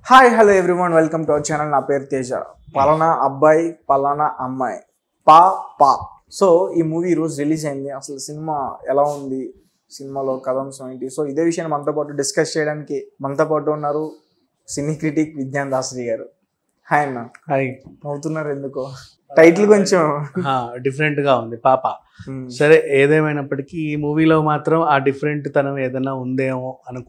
Hi hello everyone, welcome to our channel. నా పేరు తేజ. పలానా అబ్బాయి పలానా అమ్మాయి పా పా. సో ఈ మూవీ ఈరోజు రిలీజ్ అయింది. అసలు సినిమా ఎలా ఉంది, సినిమాలో కథాంశం ఏంటి, సో ఇదే విషయాన్ని మనతో పాటు డిస్కస్ చేయడానికి మనతో పాటు ఉన్నారు సినీ క్రిటిక్ విజ్ఞాన్ దాసరి గారు. హాయ్ అన్న. హాయ్. అవుతున్నారు ఎందుకో? టైటిల్ కొంచెం డిఫరెంట్ గా ఉంది పాప. సరే, ఏదేమైనప్పటికీ ఈ మూవీలో మాత్రం ఆ డిఫరెంట్ తనం ఏదైనా ఉందేమో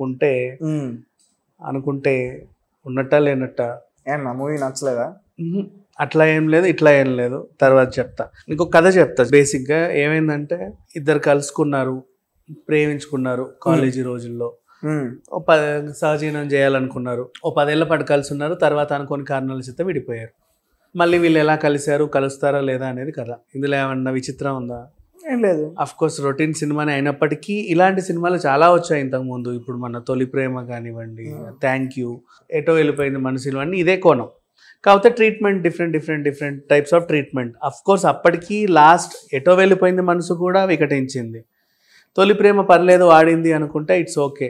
అనుకుంటే ఉన్నట్ట లేనట్ట. ఏమన్నా మూవీ నచ్చలేదా? అట్లా ఏం లేదు, ఇట్లా ఏం లేదు, తర్వాత చెప్తా. నీకు కథ చెప్తా. బేసిక్గా ఏమైందంటే, ఇద్దరు కలుసుకున్నారు, ప్రేమించుకున్నారు కాలేజీ రోజుల్లో. సహజీవనం చేయాలనుకున్నారు. 10 ఏళ్ల పాటు కలిసి ఉన్నారు. తర్వాత అనుకోని కారణాల చేత విడిపోయారు. మళ్ళీ వీళ్ళు ఎలా కలిశారు, కలుస్తారా లేదా అనేది కథ. ఇందులో ఏమన్నా విచిత్రం ఉందా? ఏం లేదు. అఫ్ కోర్స్ రొటీన్ సినిమానే అయినప్పటికీ ఇలాంటి సినిమాలు చాలా వచ్చాయి ఇంతకుముందు. ఇప్పుడు మన తొలి ప్రేమ కానివ్వండి, థ్యాంక్ యూ, ఎటో వెళ్ళిపోయింది మనసులు, అన్నీ ఇదే కోణం. కాకపోతే treatment different types of treatment. Of course అప్పటికి లాస్ట్ ఎటో వెళ్ళిపోయింది మనసు కూడా వికటించింది. తొలి ప్రేమ పర్లేదు, ఆడింది అనుకుంటే ఇట్స్ ఓకే.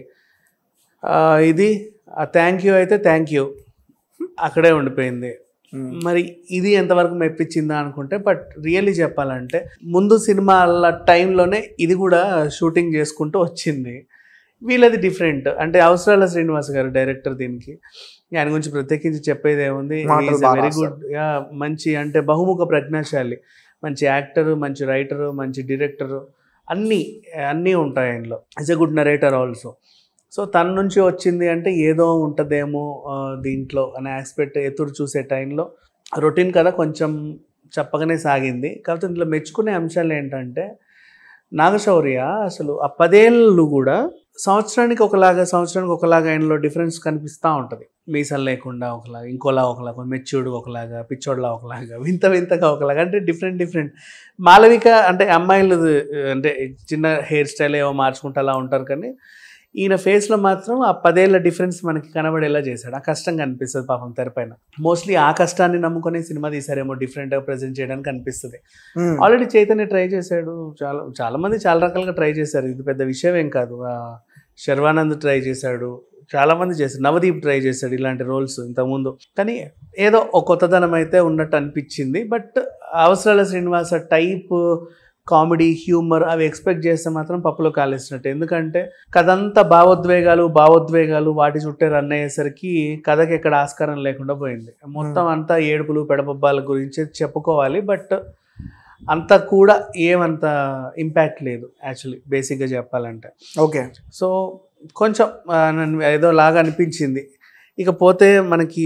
ఇది థ్యాంక్ యూ అయితే థ్యాంక్ యూ అక్కడే ఉండిపోయింది. మరి ఇది ఎంతవరకు మెప్పించిందా అనుకుంటే, బట్ రియల్లీ చెప్పాలంటే ముందు సినిమాల టైంలోనే ఇది కూడా షూటింగ్ చేసుకుంటూ వచ్చింది. వీళ్ళది డిఫరెంట్. అంటే అవసరాల శ్రీనివాస్ గారు డైరెక్టర్. దీనికి ఆయన గురించి ప్రత్యేకించి చెప్పేది ఏముంది, వెరీ గుడ్, మంచి అంటే బహుముఖ ప్రజ్ఞాశాలి, మంచి యాక్టరు, మంచి రైటరు, మంచి డైరెక్టరు, అన్నీ ఉంటాయి ఆయనలో. Is a good narrator also. So తన నుంచి వచ్చింది అంటే ఏదో ఉంటుందేమో దీంట్లో అనే ఆస్పెక్ట్ ఎదురు చూసే టైంలో రొటీన్ కదా కొంచెం చెప్పగానే సాగింది. కాకపోతే ఇందులో మెచ్చుకునే అంశాలు ఏంటంటే, నాగ శౌర్య అసలు ఆ 10 ఏళ్ళు కూడా సంవత్సరానికి ఒకలాగా ఆయనలో డిఫరెన్స్ కనిపిస్తూ ఉంటుంది. మీసాలు లేకుండా ఒకలాగా, ఒకలాగా, మెచ్యూర్డ్ ఒకలాగా, పిచ్చోడ్లా ఒకలాగా, వింతగా ఒకలాగా, అంటే డిఫరెంట్. మాలవిక అంటే అమ్మాయిలు అంటే చిన్న హెయిర్ స్టైల్ ఏవో మార్చుకుంటూ అలా ఉంటారు, కానీ ఈయన ఫేస్లో మాత్రం ఆ 10 ఏళ్ళ డిఫరెన్స్ మనకి కనబడేలా చేశాడు. ఆ కష్టంగా అనిపిస్తుంది పాపం తెరపైన. మోస్ట్లీ ఆ కష్టాన్ని నమ్ముకొని సినిమా తీసారేమో, డిఫరెంట్గా ప్రజెంట్ చేయడానికి అనిపిస్తుంది. ఆల్రెడీ చైతన్య ట్రై చేశాడు, చాలా మంది చాలా రకాలుగా ట్రై చేశారు, ఇది పెద్ద విషయం ఏం కాదు. శర్వానంద్ ట్రై చేశాడు, చాలామంది చేశారు, నవదీప్ ట్రై చేశాడు ఇలాంటి రోల్స్ ఇంతకుముందు. కానీ ఏదో ఒక కొత్తదనం అయితే ఉన్నట్టు అనిపించింది. But Avasarala Srinivasa type comedy, humour అవి ఎక్స్పెక్ట్ చేస్తే మాత్రం పప్పులో కాలేసినట్టు. ఎందుకంటే కథంతా భావోద్వేగాలు వాటి చుట్టే రన్ అయ్యేసరికి కథకి ఎక్కడ ఆస్కారం లేకుండా పోయింది. మొత్తం అంతా ఏడుపులు పెడపబ్బాల గురించి చెప్పుకోవాలి, బట్ అంతా కూడా ఏమంత ఇంపాక్ట్ లేదు యాక్చువల్లీ, బేసిక్గా చెప్పాలంటే. ఓకే. సో కొంచెం ఏదో లాగా అనిపించింది. ఇకపోతే మనకి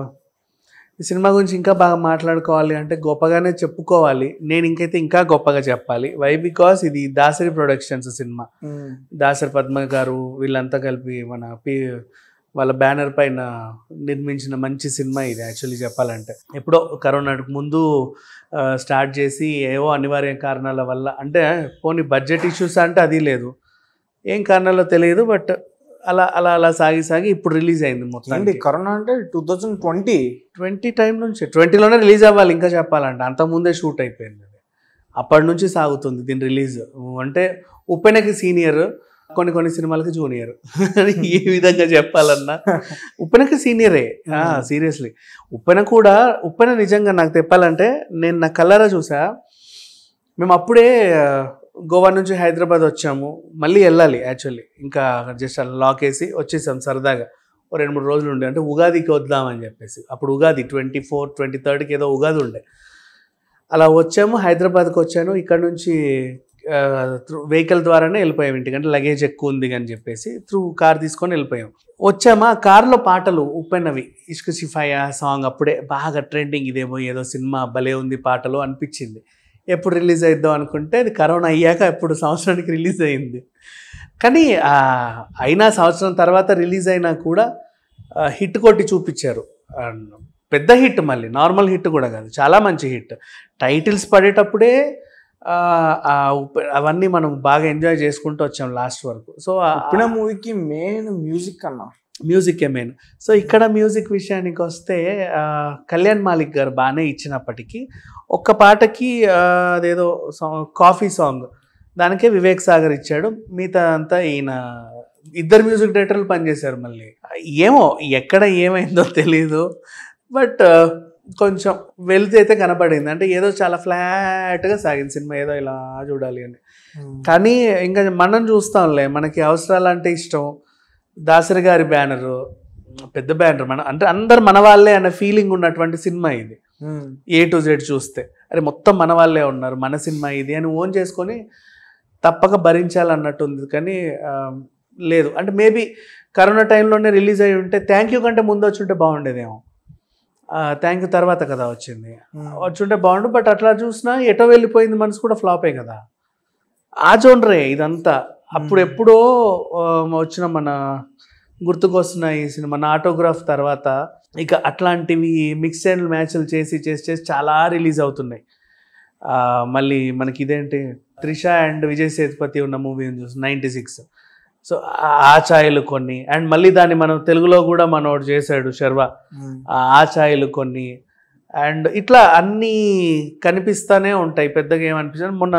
ఈ సినిమా గురించి ఇంకా బాగా మాట్లాడుకోవాలి అంటే గొప్పగానే చెప్పుకోవాలి. నేను ఇంకా గొప్పగా చెప్పాలి. వై? బికాస్ ఇది దాసరి ప్రొడక్షన్స్ సినిమా. దాసరి పద్మ గారు వీళ్ళంతా కలిపి వాళ్ళ బ్యానర్ పైన నిర్మించిన మంచి సినిమా ఇది యాక్చువల్లీ చెప్పాలంటే. ఎప్పుడో కరోనాకు ముందు స్టార్ట్ చేసి ఏవో అనివార్య కారణాల వల్ల, అంటే పోనీ బడ్జెట్ ఇష్యూస్ అంటే అది లేదు, ఏం కారణాలో తెలియదు, బట్ అలా సాగి ఇప్పుడు రిలీజ్ అయింది. మొత్తం కరోనా అంటే 2020 టైం నుంచి 20లోనే రిలీజ్ అవ్వాలి ఇంకా చెప్పాలంటే. అంతకుముందే షూట్ అయిపోయింది. అప్పటి నుంచి సాగుతుంది దీని రిలీజ్. అంటే ఉప్పెనకి సీనియర్, కొన్ని సినిమాలకి జూనియర్, ఏ విధంగా చెప్పాలన్నా ఉప్పెనకి సీనియరే. సీరియస్లీ ఉప్పెన నిజంగా నాకు చెప్పాలంటే, నేను నా కలరా చూసా. మేము అప్పుడే గోవా నుంచి హైదరాబాద్ వచ్చాము, మళ్ళీ వెళ్ళాలి యాక్చువల్లీ. ఇంకా జస్ట్ అలా లాక్ వేసి వచ్చేసాం సరదాగా. 2-3 రోజులు ఉండే, అంటే ఉగాదికి వద్దామని చెప్పేసి. అప్పుడు ఉగాది 24, 23కి ఏదో ఉగాది ఉండే. అలా వచ్చాము, హైదరాబాద్కి వచ్చాను. ఇక్కడ నుంచి వెహికల్ ద్వారానే వెళ్ళిపోయాం ఇంటికి, అంటే లగేజ్ ఎక్కువ ఉంది అని చెప్పేసి త్రూ కార్ తీసుకొని వెళ్ళిపోయాం. వచ్చామా, కార్లో పాటలు ఉప్పెనవి, ఇష్క్ సిఫాయా సాంగ్ అప్పుడే బాగా ట్రెండింగ్. ఇదేమో ఏదో సినిమా భలే ఉంది పాటలు అనిపించింది. ఎప్పుడు రిలీజ్ అయిద్దాం అనుకుంటే అది కరోనా అయ్యాక ఎప్పుడు సంవత్సరానికి రిలీజ్ అయింది. కానీ అయినా సంవత్సరం తర్వాత రిలీజ్ అయినా కూడా హిట్ కొట్టి చూపించారు. పెద్ద హిట్, మళ్ళీ నార్మల్ హిట్ కూడా కాదు, చాలా మంచి హిట్. టైటిల్స్ పడేటప్పుడే అవన్నీ మనం బాగా ఎంజాయ్ చేసుకుంటూ వచ్చాం లాస్ట్ వరకు. సో ఇప్పుడు మూవీకి మెయిన్ మ్యూజిక్కే మెయిన్. సో ఇక్కడ మ్యూజిక్ విషయానికి వస్తే కళ్యాణ్ మాలిక్ గారు బాగానే ఇచ్చినప్పటికీ ఒక్క పాటకి అదేదో కాఫీ సాంగ్, దానికే వివేక్ సాగర్ ఇచ్చాడు. మిగతా అంతా ఈయన ఇద్దరు మ్యూజిక్ డైరెక్టర్లు పనిచేశారు మళ్ళీ. ఏమో ఎక్కడ ఏమైందో తెలీదు, బట్ కొంచెం వెళ్తే అయితే కనపడింది. అంటే ఏదో చాలా ఫ్లాట్గా సాగింది సినిమా, ఏదో ఇలా చూడాలి అని. కానీ ఇంకా మనం చూస్తాంలే, మనకి అవసరాలు అంటే ఇష్టం. దాసరి గారి బ్యానరు పెద్ద బ్యానర్, మన అంటే అందరు మన వాళ్ళే అనే ఫీలింగ్ ఉన్నటువంటి సినిమా ఇది. A to Z చూస్తే అరే మొత్తం మన వాళ్ళే ఉన్నారు, మన సినిమా ఇది అని ఓన్ చేసుకొని తప్పక భరించాలన్నట్టుంది. కానీ లేదు, అంటే మేబీ కరోనా టైంలోనే రిలీజ్ అయ్యి ఉంటే థ్యాంక్ యూ కంటే ముందు వచ్చి ఉంటే బాగుండేదేమో. థ్యాంక్ యూ తర్వాత కదా వచ్చింది, వచ్చుంటే బాగుండు. బట్ అట్లా చూసినా ఎటో వెళ్ళిపోయింది మనసు కూడా ఫ్లాపే కదా. ఆ జోనరే ఇదంతా. అప్పుడు ఎప్పుడో వచ్చిన మన గుర్తుకొస్తున్న ఈ సినిమా నా ఆటోగ్రాఫ్ తర్వాత ఇక అట్లాంటివి మిక్స్ అండ్ మ్యాచ్లు చేసి చేసి చేసి చాలా రిలీజ్ అవుతున్నాయి. మళ్ళీ మనకి ఇదేంటి త్రిష అండ్ విజయ్ సేతుపతి ఉన్న మూవీ చూసి 96. సో ఆ ఛాయలు కొన్ని, అండ్ మళ్ళీ దాన్ని మనం తెలుగులో కూడా మనోడు చేశాడు శర్వ, ఆ ఛాయలు కొన్ని, అండ్ ఇట్లా అన్నీ కనిపిస్తూనే ఉంటాయి. పెద్దగా ఏమనిపించాను మొన్న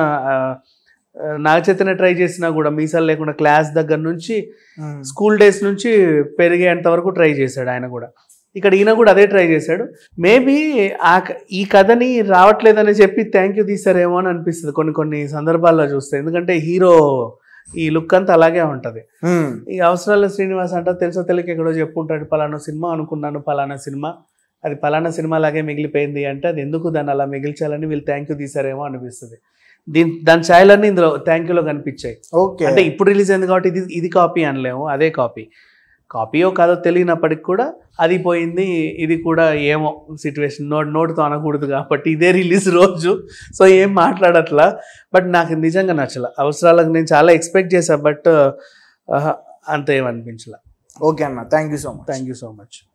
నాగ చైతన్య ట్రై చేసినా కూడా మీసాలు లేకుండా క్లాస్ దగ్గర నుంచి స్కూల్ డేస్ నుంచి పెరిగేంత వరకు ట్రై చేశాడు ఆయన కూడా. ఇక్కడ ఈయన కూడా అదే ట్రై చేశాడు. మేబీ ఈ కథని రావట్లేదని చెప్పి థ్యాంక్ యూ తీసారేమో అని అనిపిస్తుంది కొన్ని కొన్ని సందర్భాల్లో చూస్తే. ఎందుకంటే హీరో ఈ లుక్ అంతా అలాగే ఉంటుంది. ఈ అవసరాల శ్రీనివాస్ అంటే తెలుసో తెలియక ఎక్కడో చెప్పుకుంటాడు, పలానా సినిమా అనుకున్నాను, పలానా సినిమా, అది పలానా సినిమా లాగే మిగిలిపోయింది అంటే అది ఎందుకు దాన్ని అలా మిగిల్చాలని వీళ్ళు థ్యాంక్ యూ తీసారేమో అనిపిస్తుంది. దాని ఛాయలన్నీ ఇందులో థ్యాంక్ యూలో కనిపించాయి. ఓకే, అంటే ఇప్పుడు రిలీజ్ అయింది కాబట్టి ఇది కాపీ అనలేము, అదే కాపీయో కాదో తెలియనప్పటికి కూడా అది పోయింది, ఇది కూడా ఏమో సిచ్యువేషన్ నోటుతో అనకూడదు కాబట్టి ఇదే రిలీజ్ రోజు, సో ఏం మాట్లాడట్లా. బట్ నాకు నిజంగా నచ్చల. అవసరాలకు నేను చాలా ఎక్స్పెక్ట్ చేశా, బట్ అంత ఏమనిపించలే. ఓకే అన్న, థ్యాంక్ యూ సో మచ్.